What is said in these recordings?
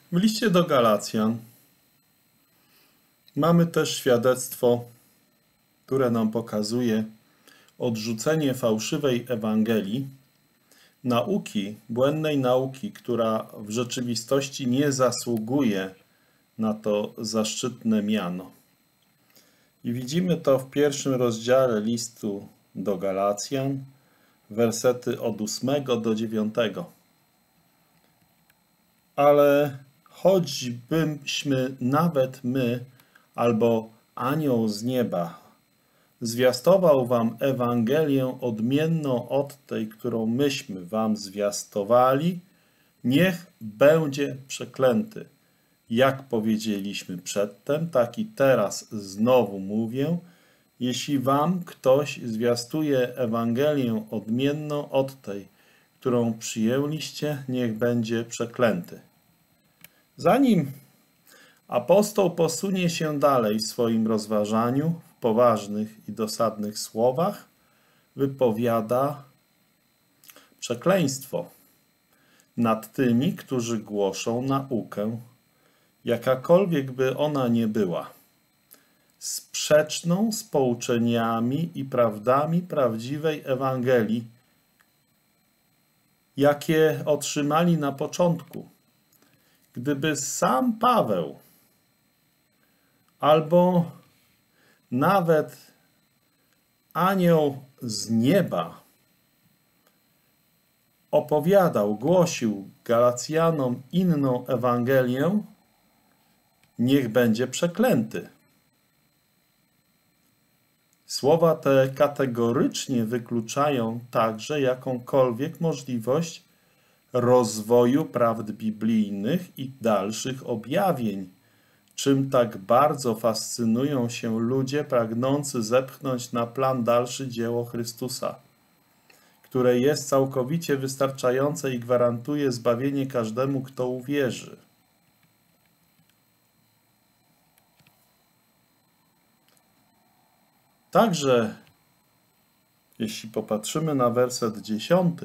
W liście do Galacjan mamy też świadectwo, które nam pokazuje odrzucenie fałszywej Ewangelii, błędnej nauki, która w rzeczywistości nie zasługuje na to zaszczytne miano. I widzimy to w pierwszym rozdziale listu do Galacjan, wersety od 8 do 9. Ale choćbyśmy nawet my, albo anioł z nieba, zwiastował wam Ewangelię odmienną od tej, którą myśmy wam zwiastowali, niech będzie przeklęty. Jak powiedzieliśmy przedtem, tak i teraz znowu mówię, jeśli wam ktoś zwiastuje Ewangelię odmienną od tej, którą przyjęliście, niech będzie przeklęty. Zanim apostoł posunie się dalej w swoim rozważaniu, w poważnych i dosadnych słowach, wypowiada przekleństwo nad tymi, którzy głoszą naukę, jakakolwiek by ona nie była, sprzeczną z pouczeniami i prawdami prawdziwej Ewangelii, jakie otrzymali na początku. Gdyby sam Paweł albo nawet anioł z nieba głosił Galacjanom inną Ewangelię, niech będzie przeklęty. Słowa te kategorycznie wykluczają także jakąkolwiek możliwość rozwoju prawd biblijnych i dalszych objawień, czym tak bardzo fascynują się ludzie pragnący zepchnąć na plan dalszy dzieło Chrystusa, które jest całkowicie wystarczające i gwarantuje zbawienie każdemu, kto uwierzy. Także, jeśli popatrzymy na werset 10,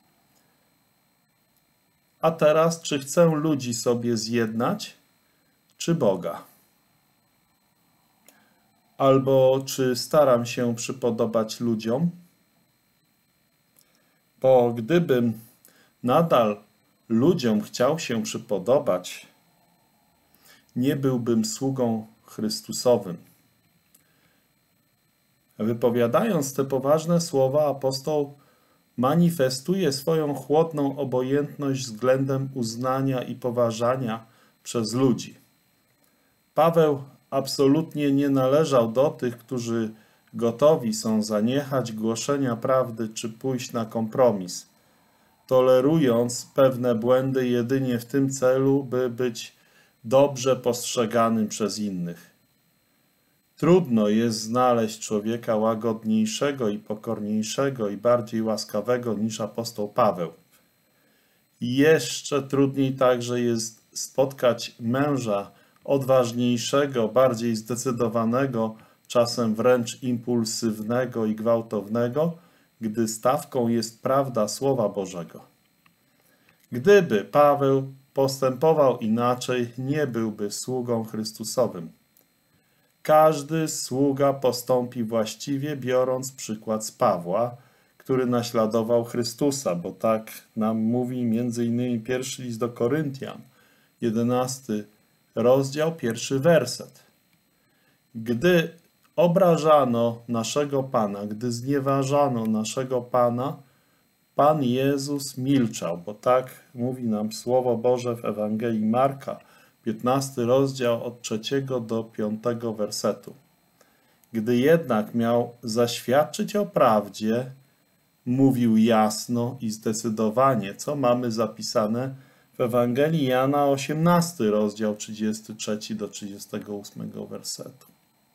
a teraz, czy chcę ludzi sobie zjednać, czy Boga? Albo czy staram się przypodobać ludziom? Bo gdybym nadal ludziom chciał się przypodobać, nie byłbym sługą Chrystusowym. Wypowiadając te poważne słowa, apostoł manifestuje swoją chłodną obojętność względem uznania i poważania przez ludzi. Paweł absolutnie nie należał do tych, którzy gotowi są zaniechać głoszenia prawdy czy pójść na kompromis, tolerując pewne błędy jedynie w tym celu, by być dobrze postrzeganym przez innych. Trudno jest znaleźć człowieka łagodniejszego i pokorniejszego i bardziej łaskawego niż apostoł Paweł. I jeszcze trudniej także jest spotkać męża odważniejszego, bardziej zdecydowanego, czasem wręcz impulsywnego i gwałtownego, gdy stawką jest prawda Słowa Bożego. Gdyby Paweł postępował inaczej, nie byłby sługą Chrystusowym. Każdy sługa postąpi właściwie, biorąc przykład z Pawła, który naśladował Chrystusa, bo tak nam mówi m.in. pierwszy list do Koryntian, 11 rozdział, 1 werset. Gdy obrażano naszego Pana, gdy znieważano naszego Pana, Pan Jezus milczał, bo tak mówi nam Słowo Boże w Ewangelii Marka, 15 rozdział od 3 do 5 wersetu. Gdy jednak miał zaświadczyć o prawdzie, mówił jasno i zdecydowanie, co mamy zapisane w Ewangelii Jana, 18 rozdział 33 do 38 wersetu.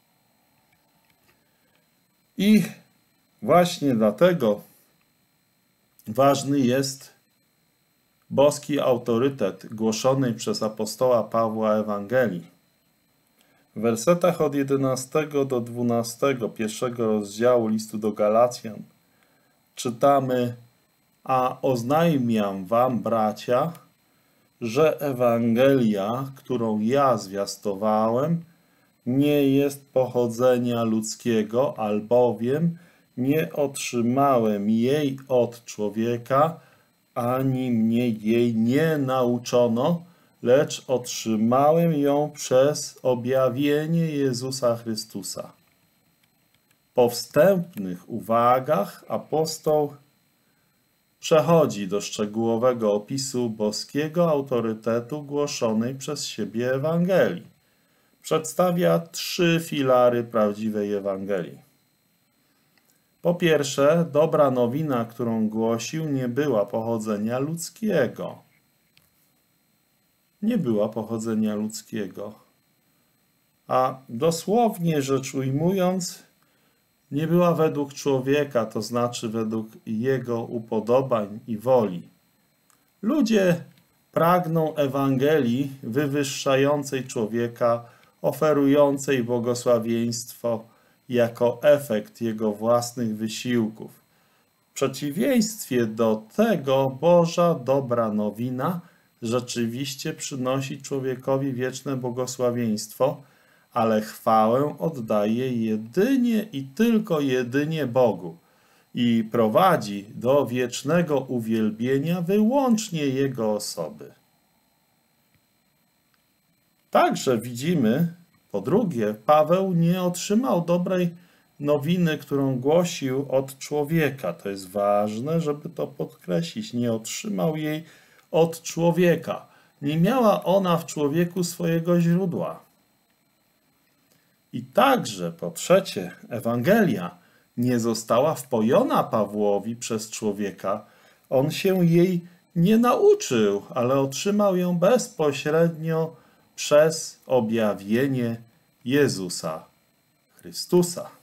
I właśnie dlatego ważny jest boski autorytet głoszonej przez apostoła Pawła Ewangelii. W wersetach od 11 do 12 pierwszego rozdziału listu do Galacjan czytamy: a oznajmiam wam, bracia, że Ewangelia, którą ja zwiastowałem, nie jest pochodzenia ludzkiego, albowiem nie otrzymałem jej od człowieka, ani mnie jej nie nauczono, lecz otrzymałem ją przez objawienie Jezusa Chrystusa. Po wstępnych uwagach apostoł przechodzi do szczegółowego opisu boskiego autorytetu głoszonej przez siebie Ewangelii. Przedstawia 3 filary prawdziwej Ewangelii. Po pierwsze, dobra nowina, którą głosił, nie była pochodzenia ludzkiego. Nie była pochodzenia ludzkiego. A dosłownie rzecz ujmując, nie była według człowieka, to znaczy według jego upodobań i woli. Ludzie pragną Ewangelii wywyższającej człowieka, oferującej błogosławieństwo jako efekt jego własnych wysiłków. W przeciwieństwie do tego Boża dobra nowina rzeczywiście przynosi człowiekowi wieczne błogosławieństwo, ale chwałę oddaje jedynie i tylko jedynie Bogu i prowadzi do wiecznego uwielbienia wyłącznie Jego osoby. Także widzimy, po drugie, Paweł nie otrzymał dobrej nowiny, którą głosił od człowieka. To jest ważne, żeby to podkreślić. Nie otrzymał jej od człowieka. Nie miała ona w człowieku swojego źródła. I także, po trzecie, Ewangelia nie została wpojona Pawłowi przez człowieka. On się jej nie nauczył, ale otrzymał ją bezpośrednio przez objawienie Jezusa Chrystusa.